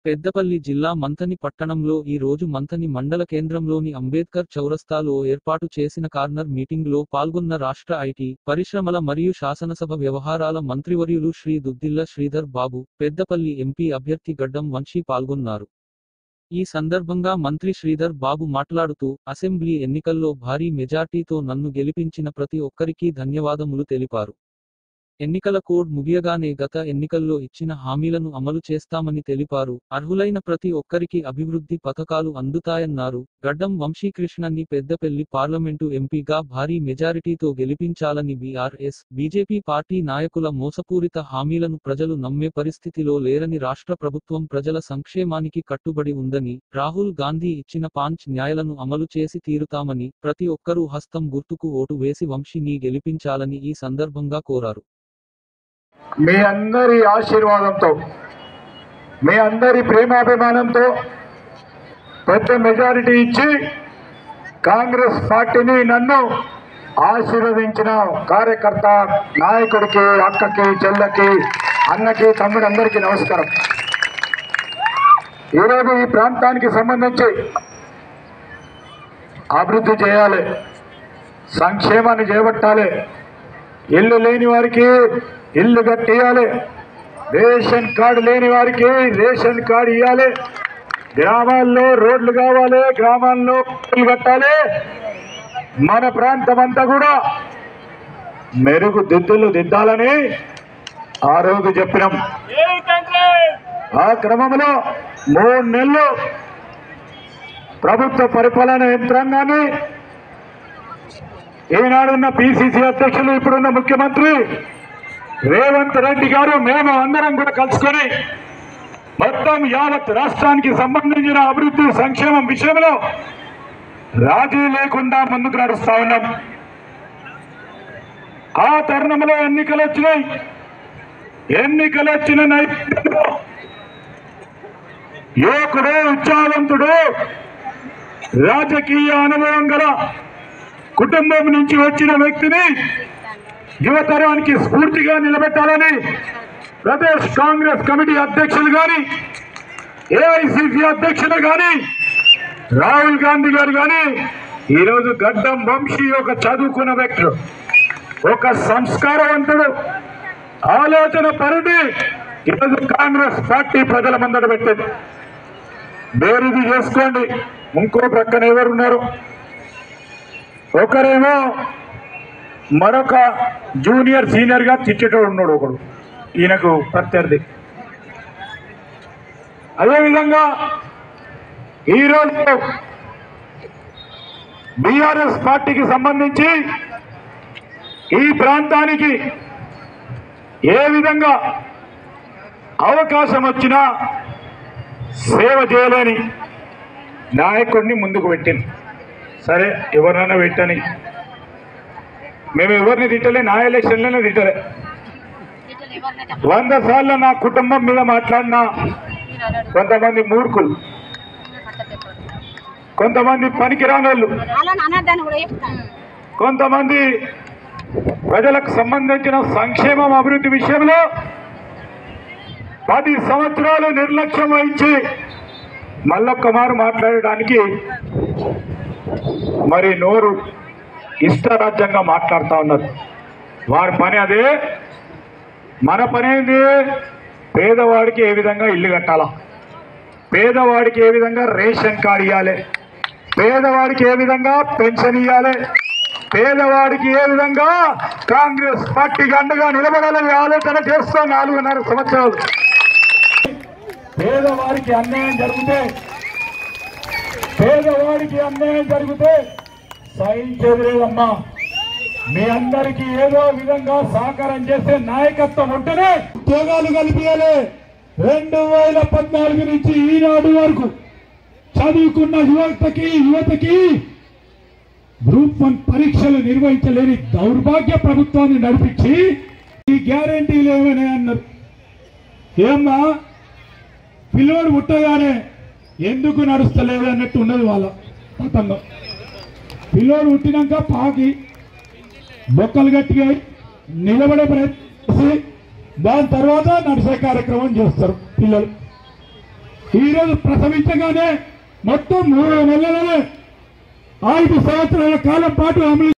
పెద్దపల్లి జిల్లా మంథని పట్టణంలో ఈ రోజు మంథని మండల కేంద్రంలోని అంబేద్కర్ చౌరస్తాలో ఏర్పాటు చేసిన కార్నర్ మీటింగ్లో పాల్గొన్న రాష్ట్ర ఐటీ, పరిశ్రమల మరియు శాసనసభ వ్యవహారాల మంత్రివర్యులు శ్రీ దుద్దిల్ల శ్రీధర్ బాబు, పెద్దపల్లి ఎంపీ అభ్యర్థి గడ్డం వంశీ పాల్గొన్నారు. ఈ సందర్భంగా మంత్రి శ్రీధర్ బాబు మాట్లాడుతూ, అసెంబ్లీ ఎన్నికల్లో భారీ మెజార్టీతో నన్ను గెలిపించిన ప్రతి ఒక్కరికీ ధన్యవాదములు తెలిపారు. ఎన్నికల కోడ్ ముగియగానే గత ఎన్నికల్లో ఇచ్చిన హామీలను అమలు చేస్తామని తెలిపారు. అర్హులైన ప్రతి ఒక్కరికి అభివృద్ధి పథకాలు అందుతాయన్నారు. గడ్డం వంశీకృష్ణన్ని పెద్దపల్లి పార్లమెంటు ఎంపీగా భారీ మెజారిటీతో గెలిపించాలని బీఆర్ఎస్, బీజేపీ పార్టీ నాయకుల మోసపూరిత హామీలను ప్రజలు నమ్మే పరిస్థితిలో లేరని, రాష్ట్ర ప్రభుత్వం ప్రజల సంక్షేమానికి కట్టుబడి ఉందని, రాహుల్ గాంధీ ఇచ్చిన పాంచ్ న్యాయాలను అమలు చేసి తీరుతామని, ప్రతి ఒక్కరూ హస్తం గుర్తుకు ఓటు వేసి వంశీని గెలిపించాలని ఈ సందర్భంగా కోరారు. మీ అందరి ఆశీర్వాదంతో, మీ అందరి ప్రేమాభిమానంతో పెద్ద మెజారిటీ ఇచ్చి కాంగ్రెస్ పార్టీని నన్ను ఆశీర్వదించిన కార్యకర్త, నాయకుడికి, అక్కకి, చెల్లకి, అన్నకి, తమ్ముడు అందరికీ నమస్కారం. ఈరోజు ఈ ప్రాంతానికి సంబంధించి అభివృద్ధి చేయాలి, సంక్షేమాన్ని చేపట్టాలి, ఇల్లు లేని వారికి ఇల్లు కట్టియాలి, రేషన్ కార్డు లేని వారికి రేషన్ కార్డు ఇవ్వాలి, గ్రామాల్లో రోడ్లు కావాలి, గ్రామాల్లో ఇల్లు కట్టాలి, మన ప్రాంతం అంతా కూడా మెరుగుదిద్దులు దిద్దాలని ఆ రోజు చెప్పినాం. ఆ క్రమంలో 3 నెలలు ప్రభుత్వ పరిపాలన యంత్రాంగాన్ని, ఈనాడున్న పిసిసి అధ్యక్షులు, ఇప్పుడున్న ముఖ్యమంత్రి రేవంత్ రెడ్డి గారు, మేము అందరం కూడా కలుసుకొని మొత్తం యావత్ రాష్ట్రానికి సంబంధించిన అభివృద్ధి సంక్షేమం విషయంలో రాజీ లేకుండా ముందుకు నడుస్తా ఉన్నాం. ఆ తరుణంలో ఎన్నికలు వచ్చినాయి. ఎన్నికలు వచ్చిన నేపథ్యంలో యువకుడు, ఉత్సాహవంతుడు, రాజకీయ అనుభవం గల కుటుంబం నుంచి వచ్చిన వ్యక్తిని యువతరానికి స్ఫూర్తిగా నిలబెట్టాలని ప్రదేశ్ కాంగ్రెస్ కమిటీ అధ్యక్షులు కానీ, ఏఐసిసి అధ్యక్షులు కానీ, రాహుల్ గాంధీ గారు కానీ, ఈరోజు గడ్డం వంశీ ఒక చదువుకున్న వ్యక్తి, ఒక సంస్కారవంతుడు, ఆలోచన పరిధి ఈరోజు కాంగ్రెస్ పార్టీ ప్రజల ముందట పెట్టింది. బేరీది చేసుకోండి. ఇంకో ప్రక్కన ఎవరున్నారు? ఒకరేమో మరొక జూనియర్ సీనియర్ గా తిట్టేటోడు ఉన్నాడు ఒకడు, ఈయనకు ప్రత్యర్థి. అదేవిధంగా ఈరోజు బీఆర్ఎస్ పార్టీకి సంబంధించి ఈ ప్రాంతానికి ఏ విధంగా అవకాశం వచ్చినా సేవ చేయలేని నాయకుడిని ముందుకు పెట్టింది. సరే, ఎవరినైనా పెట్టని, మేము ఎవరిని తిట్టలే, నా ఎలక్షన్లోనే తిట్టలే. 100 సార్లు నా కుటుంబం మీద మాట్లాడిన కొంతమంది మూర్ఖులు, కొంతమంది పనికిరాని వాళ్ళు, కొంతమంది ప్రజలకు సంబంధించిన సంక్షేమం, అభివృద్ధి విషయంలో 10 సంవత్సరాలు నిర్లక్ష్యం వహించి మళ్ళొక్కమారు మాట్లాడడానికి మరి నోరు ఇష్టరాజ్యంగా మాట్లాడుతూ ఉన్నారు. వారి పని అదే. మన పని ఏంది? పేదవాడికి ఏ విధంగా ఇల్లు కట్టాలా, పేదవాడికి ఏ విధంగా రేషన్ కార్డు ఇవ్వాలి, పేదవాడికి ఏ విధంగా పెన్షన్ ఇవ్వాలి, పేదవాడికి ఏ విధంగా కాంగ్రెస్ పార్టీకి అండగా నిలబడాలని ఆలోచన చేస్తూ 4.5 సంవత్సరాలు. పేదవాడికి అన్యాయం జరిగితే సహించేది లేదమ్మా. మీ అందరికీ ఏదో విధంగా సహకారం చేసే నాయకత్వం ఉంటేనే ఉద్యోగాలు కల్పించాలి. 2014 నుంచి ఈనాడు వరకు చదువుకున్న యువతకి గ్రూప్ 1 పరీక్షలు నిర్వహించలేని దౌర్భాగ్య ప్రభుత్వాన్ని నడిపించి ఈ గ్యారంటీలు ఏమైనా అన్నారు. ఏమ్మా, పిల్లోడు పుట్టగానే ఎందుకు నడుస్తలేదు అన్నట్టు ఉన్నది వాళ్ళ పతంగం. పిల్లోడు పుట్టినాక పాకి బొక్కలు గట్టిగా నిలబడే ప్రయత్నం, దాని తర్వాత నడిసే కార్యక్రమం చేస్తారు పిల్లలు. ఈరోజు ప్రసవించగానే మొత్తం 3 నెలలనే 5 సంవత్సరాల కాలం పాటు అమలు